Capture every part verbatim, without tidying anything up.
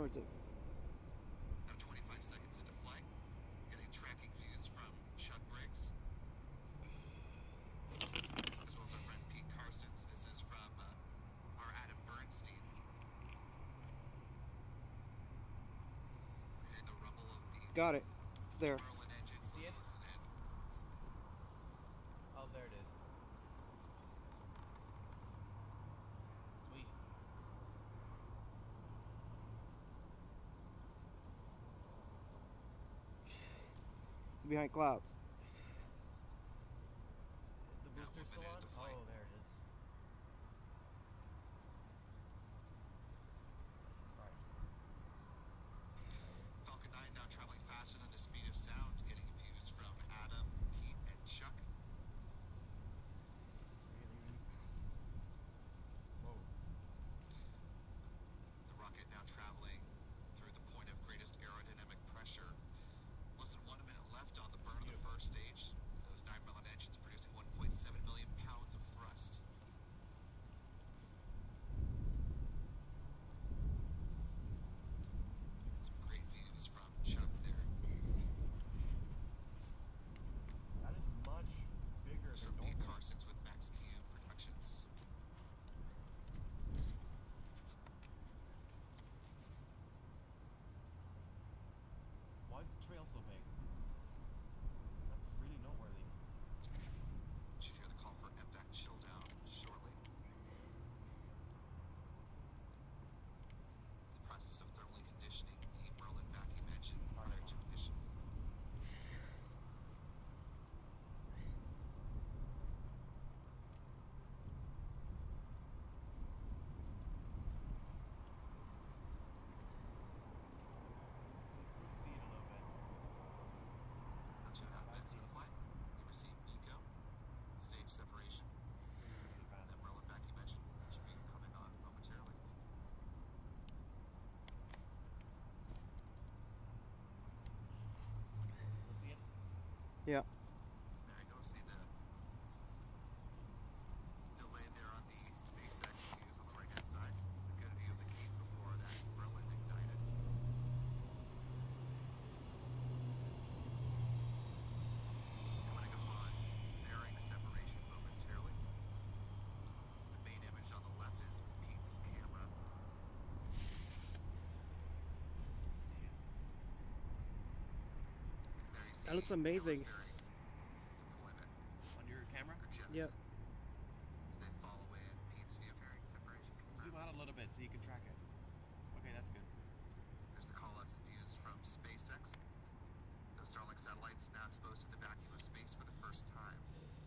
north of. Now twenty-five seconds into flight. Getting tracking views from Chuck Briggs, as well as our friend Pete Carson's. This is from uh, our Adam Bernstein. We're hearing the rumble of the Got it. It's there. Merlin engines. See it? Listen in. Oh, there it is. Sweet. It's behind clouds. The booster's still on? Oh, there it is. Alright. Falcon nine now traveling faster than the speed of sound, getting views from Adam, Pete, and Chuck. Whoa. The rocket now traveling through the point of greatest aerodynamic pressure. Less than one minute left on the burn of the first stage. Those nine Merlin engines producing one point seven million pounds of thrust. Some great views from Chuck there. That is much bigger This than from Pete normal. Carson's with Max Q Productions. Why is the trail so big? That's really noteworthy. Should hear the call for M VAC chill down shortly. It's the process of thermally conditioning the Merlin vacuum engine prior to ignition. Let's see it a little bit. Now two and a half minutes into flight, they receive Nico, stage separation, Really fast. and the Merlin vacuum engine should be coming on momentarily. We'll see it. Yeah. There you go, see the delay there on the SpaceX views on the right hand side. A good view of the gate before that Merlin ignited. Coming up on fairing separation momentarily. The main image on the left is Pete's camera. There you see That looks amazing. fairing deployment. On your camera? Or jettison. Yep. As they fall away in Pete's view. Zoom out a little bit so you can track it. Okay, that's good. There's the callouts and views from SpaceX. Those Starlink satellites now exposed to the vacuum of space for the first time.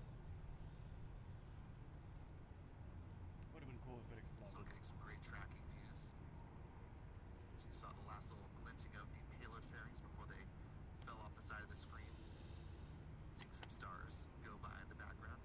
Would have been cool if it Still exploded. getting some great tracking views. As you saw the last little glinting of the payload fairings before they fell off the side of the screen. Seeing some stars go by in the background.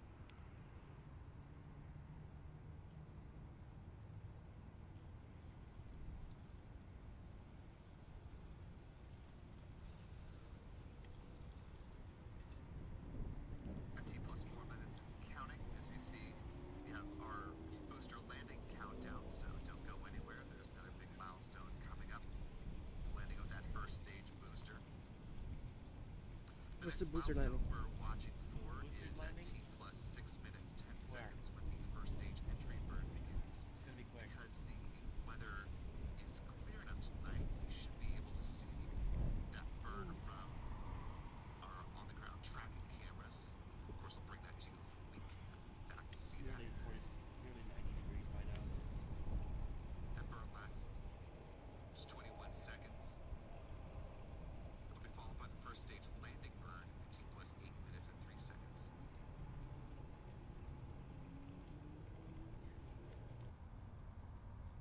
T plus four minutes and counting. As you see, we have our booster landing countdown, so don't go anywhere. There's another big milestone coming up. The landing of that first stage booster. What's next the booster milestone landing? we're watching for Booster's is landing? at T plus six minutes, ten Where? seconds when the first stage entry burn begins. It's gonna be quick. Because the weather is clear enough tonight, we should be able to see that burn from our on-the-ground tracking cameras. Of course, I'll bring that to you when we get back to see that. Nearly forty, nearly ninety degrees by now. That burn lasts just twenty-one seconds. It will be followed by the first stage landing burn at T plus eight minutes and three seconds.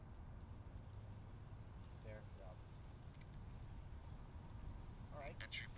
There, yeah. Alright. Entry